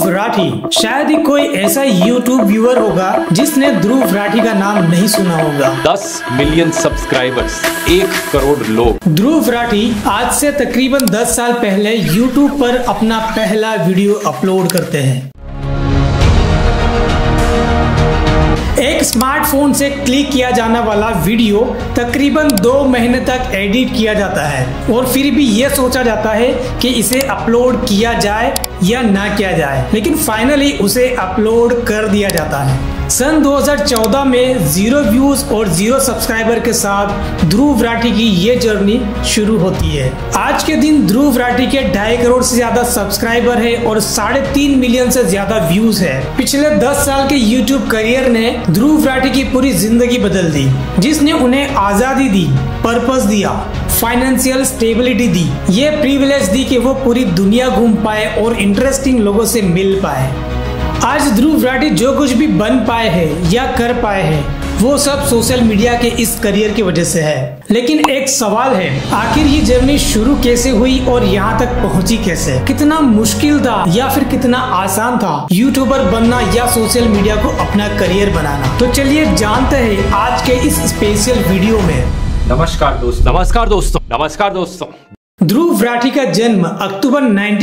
ध्रुव राठी। शायद ही कोई ऐसा YouTube व्यूअर होगा जिसने ध्रुव राठी का नाम नहीं सुना होगा। 10 मिलियन सब्सक्राइबर्स, 1 करोड़ लोग। ध्रुव राठी आज से तकरीबन 10 साल पहले YouTube पर अपना पहला वीडियो अपलोड करते हैं। एक स्मार्टफोन से क्लिक किया जाने वाला वीडियो तकरीबन 2 महीने तक एडिट किया जाता है और फिर भी ये सोचा जाता है कि इसे अपलोड किया जाए या ना किया जाए, लेकिन फाइनली उसे अपलोड कर दिया जाता है। सन 2014 में 0 व्यूज और 0 सब्सक्राइबर के साथ ध्रुव राठी की ये जर्नी शुरू होती है। आज के दिन ध्रुव राठी के 2.5 करोड़ से ज्यादा सब्सक्राइबर है और 3.5 मिलियन से ज्यादा व्यूज है। पिछले 10 साल के YouTube करियर ने ध्रुव राठी की पूरी जिंदगी बदल दी, जिसने उन्हें आजादी दी, पर्पस दिया, फाइनेंशियल स्टेबिलिटी दी, ये प्रिविलेज दी कि वो पूरी दुनिया घूम पाए और इंटरेस्टिंग लोगों से मिल पाए। आज ध्रुव राठी जो कुछ भी बन पाए हैं या कर पाए हैं वो सब सोशल मीडिया के इस करियर की वजह से है। लेकिन एक सवाल है, आखिर ये जर्नी शुरू कैसे हुई और यहाँ तक पहुँची कैसे? कितना मुश्किल था या फिर कितना आसान था यूट्यूबर बनना या सोशल मीडिया को अपना करियर बनाना? तो चलिए जानते हैं आज के इस स्पेशल वीडियो में। नमस्कार दोस्तों। ध्रुव राठी का जन्म अक्टूबर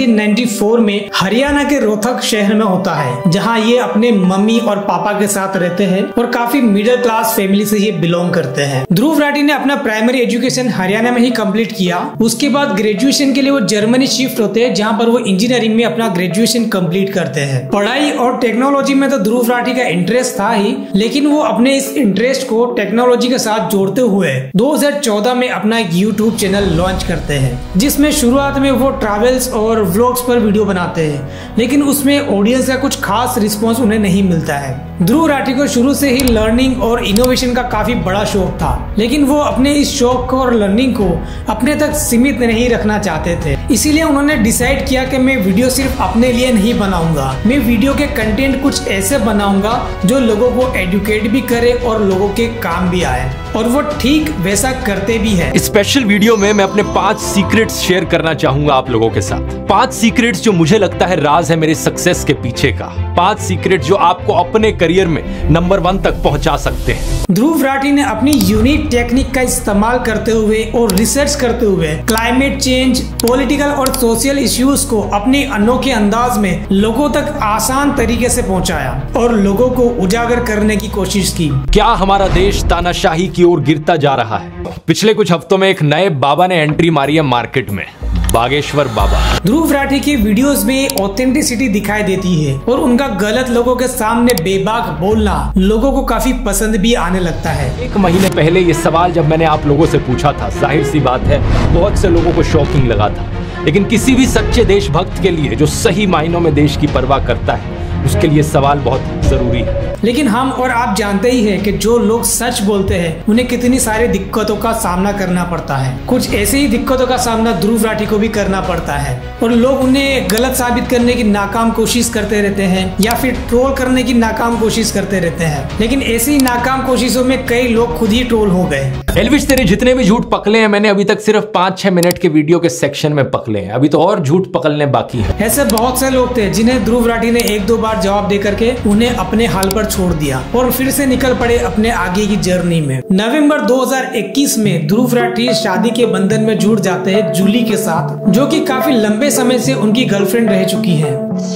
1994 में हरियाणा के रोहतक शहर में होता है, जहां ये अपने मम्मी और पापा के साथ रहते हैं और काफी मिडिल क्लास फैमिली से ये बिलोंग करते हैं। ध्रुव राठी ने अपना प्राइमरी एजुकेशन हरियाणा में ही कंप्लीट किया। उसके बाद ग्रेजुएशन के लिए वो जर्मनी शिफ्ट होते हैं, जहाँ पर वो इंजीनियरिंग में अपना ग्रेजुएशन कंप्लीट करते हैं। पढ़ाई और टेक्नोलॉजी में तो ध्रुव राठी का इंटरेस्ट था ही, लेकिन वो अपने इस इंटरेस्ट को टेक्नोलॉजी के साथ जोड़ते हुए 2014 में अपना एक यूट्यूब चैनल लॉन्च करते हैं, जिसमें शुरुआत में वो ट्रैवल्स और व्लॉग्स पर वीडियो बनाते हैं, लेकिन उसमें ऑडियंस का कुछ खास रिस्पांस उन्हें नहीं मिलता है। ध्रुव राठी को शुरू से ही लर्निंग और इनोवेशन का काफी बड़ा शौक था, लेकिन वो अपने इस शौक और लर्निंग को अपने तक सीमित नहीं रखना चाहते थे। इसीलिए उन्होंने डिसाइड किया कि मैं वीडियो सिर्फ अपने लिए नहीं बनाऊंगा, मैं वीडियो के कंटेंट कुछ ऐसे बनाऊंगा जो लोगों को एजुकेट भी करे और लोगों के काम भी आए, और वो ठीक वैसा करते भी है। स्पेशल वीडियो में मैं अपने 5 सीक्रेट्स शेयर करना चाहूंगा आप लोगों के साथ। 5 सीक्रेट्स जो मुझे लगता है राज है मेरे सक्सेस के पीछे का। 5 सीक्रेट जो आपको अपने करियर में नंबर 1 तक पहुंचा सकते हैं। ध्रुव राठी ने अपनी यूनिक टेक्निक का इस्तेमाल करते हुए और रिसर्च करते हुए क्लाइमेट चेंज, पॉलिटिकल और सोशल इश्यूज को अपने अनोखे अंदाज में लोगों तक आसान तरीके से पहुंचाया और लोगों को उजागर करने की कोशिश की। क्या हमारा देश तानाशाही की ओर गिरता जा रहा है? पिछले कुछ हफ्तों में एक नए बाबा ने एंट्री मारी है मार्केट में, बागेश्वर बाबा। ध्रुव राठी की वीडियोस में ऑथेंटिसिटी दिखाई देती है और उनका गलत लोगों के सामने बेबाक बोलना लोगों को काफी पसंद भी आने लगता है। 1 महीने पहले ये सवाल जब मैंने आप लोगों से पूछा था, जाहिर सी बात है बहुत से लोगों को शॉकिंग लगा था, लेकिन किसी भी सच्चे देशभक्त के लिए जो सही मायनों में देश की परवाह करता है उसके लिए सवाल बहुत जरूरी है। लेकिन हम और आप जानते ही हैं कि जो लोग सच बोलते हैं उन्हें कितनी सारी दिक्कतों का सामना करना पड़ता है। कुछ ऐसे ही दिक्कतों का सामना ध्रुव राठी को भी करना पड़ता है और लोग उन्हें गलत साबित करने की नाकाम कोशिश करते रहते हैं या फिर ट्रोल करने की नाकाम कोशिश करते रहते हैं। लेकिन ऐसी नाकाम कोशिशों में कई लोग खुद ही ट्रोल हो गए। एल्विश तेरे जितने भी झूठ पकड़े हैं मैंने अभी तक सिर्फ 5-6 मिनट के वीडियो के सेक्शन में पकड़े हैं, अभी तो और झूठ पकड़ने बाकी है। ऐसे बहुत से लोग थे जिन्हें ध्रुव राठी ने 1-2 बार जवाब दे करके उन्हें अपने हाल पर छोड़ दिया और फिर से निकल पड़े अपने आगे की जर्नी में। नवंबर 2021 में ध्रुव राठी शादी के बंधन में जुड़ जाते हैं जूली के साथ, जो कि काफी लंबे समय से उनकी गर्लफ्रेंड रह चुकी है।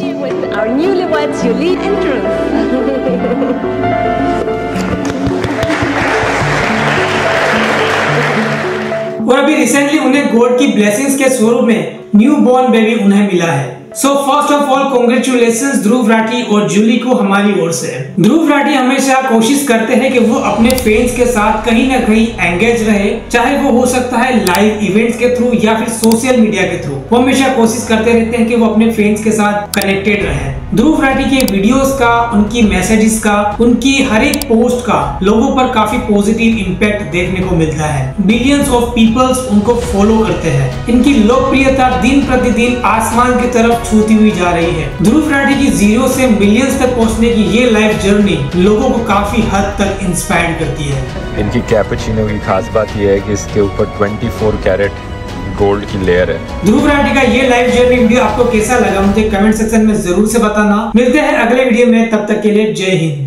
और अभी रिसेंटली उन्हें गॉड की ब्लेसिंग्स के स्वरूप में न्यू बॉर्न बेबी उन्हें मिला है। So first of all congratulations Dhruv Rathee और जूली को हमारी ओर से। ध्रुव राठी हमेशा कोशिश करते हैं कि वो अपने फैंस के साथ कहीं ना कहीं एंगेज रहे, चाहे वो हो सकता है लाइव इवेंट्स के थ्रू या फिर सोशल मीडिया के थ्रू। वो हमेशा कोशिश करते रहते हैं कि वो अपने फैंस के साथ कनेक्टेड रहे। ध्रुव राठी के वीडियोस का, उनकी मैसेजेस का, उनकी हर एक पोस्ट का लोगों पर काफी पॉजिटिव इम्पैक्ट देखने को मिलता है। बिलियंस ऑफ पीपल्स उनको फॉलो करते हैं। इनकी लोकप्रियता दिन प्रतिदिन आसमान की तरफ छूती हुई जा रही है। ध्रुव राठी की 0 से मिलियंस तक पहुंचने की ये लाइफ जर्नी लोगों को काफी हद तक इंस्पायर करती है। इनकी कैपुचिनो की खास बात यह है कि इसके ऊपर 24 कैरेट गोल्ड की लेयर है। ध्रुव राठी का ये लाइव जर्नी वीडियो आपको कैसा लगा मुझे कमेंट सेक्शन में जरूर से बताना। मिलते हैं अगले वीडियो में, तब तक के लिए जय हिंद।